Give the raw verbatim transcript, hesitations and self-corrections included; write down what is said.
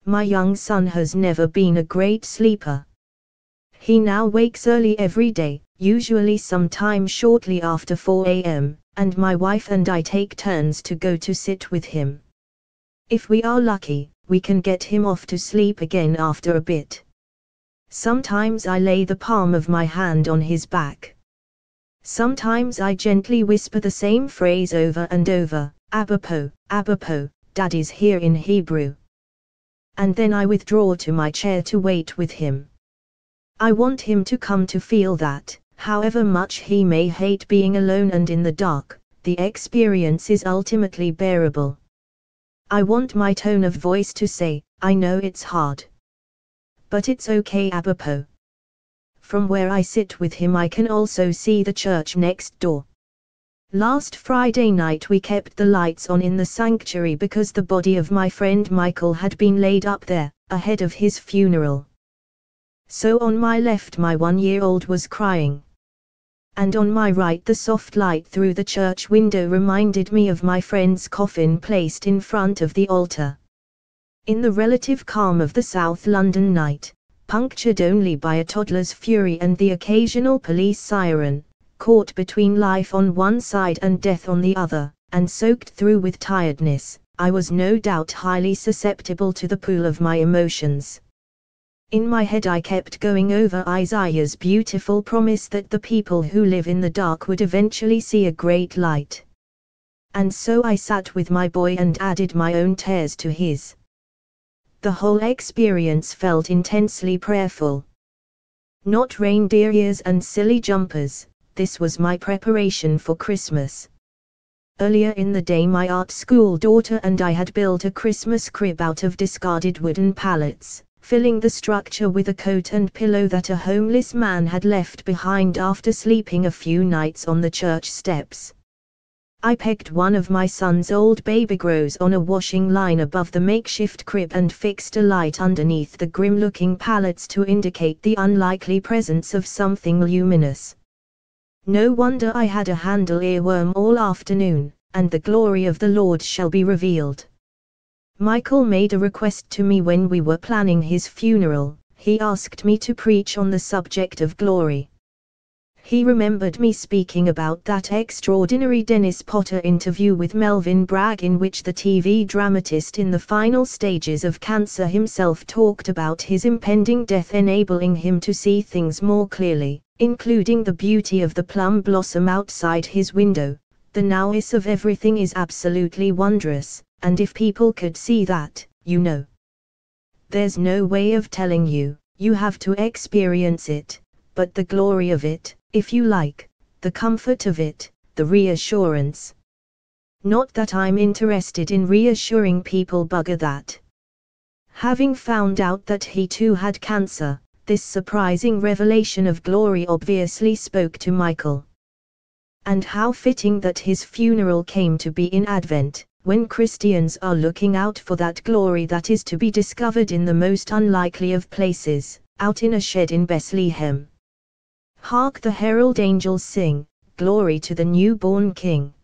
My young son has never been a great sleeper. He now wakes early every day, usually sometime shortly after four a m, and my wife and I take turns to go to sit with him. If we are lucky, we can get him off to sleep again after a bit. Sometimes I lay the palm of my hand on his back. Sometimes I gently whisper the same phrase over and over, Abapo, Abapo, Daddy's here in Hebrew. And then I withdraw to my chair to wait with him. I want him to come to feel that, however much he may hate being alone and in the dark, the experience is ultimately bearable. I want my tone of voice to say, I know it's hard. But it's okay, Abapo. From where I sit with him I can also see the church next door. Last Friday night we kept the lights on in the sanctuary because the body of my friend Michael had been laid up there, ahead of his funeral. So on my left my one-year-old was crying. And on my right the soft light through the church window reminded me of my friend's coffin placed in front of the altar. In the relative calm of the South London night, punctured only by a toddler's fury and the occasional police siren, caught between life on one side and death on the other, and soaked through with tiredness, I was no doubt highly susceptible to the pool of my emotions. In my head I kept going over Isaiah's beautiful promise that the people who live in the dark would eventually see a great light. And so I sat with my boy and added my own tears to his. The whole experience felt intensely prayerful. Not reindeer ears and silly jumpers, this was my preparation for Christmas. Earlier in the day my art school daughter and I had built a Christmas crib out of discarded wooden pallets, filling the structure with a coat and pillow that a homeless man had left behind after sleeping a few nights on the church steps. I pegged one of my son's old baby grows on a washing line above the makeshift crib and fixed a light underneath the grim-looking pallets to indicate the unlikely presence of something luminous. No wonder I had a handle earworm all afternoon, and the glory of the Lord shall be revealed. Michael made a request to me when we were planning his funeral. He asked me to preach on the subject of glory. He remembered me speaking about that extraordinary Dennis Potter interview with Melvin Bragg in which the T V dramatist in the final stages of cancer himself talked about his impending death enabling him to see things more clearly, including the beauty of the plum blossom outside his window. The nowness of everything is absolutely wondrous, and if people could see that, you know. There's no way of telling you, you have to experience it, but the glory of it, if you like, the comfort of it, the reassurance. Not that I'm interested in reassuring people, bugger that. Having found out that he too had cancer, this surprising revelation of glory obviously spoke to Michael. And how fitting that his funeral came to be in Advent, when Christians are looking out for that glory that is to be discovered in the most unlikely of places, out in a shed in Bethlehem. Hark the herald angels sing, glory to the newborn King.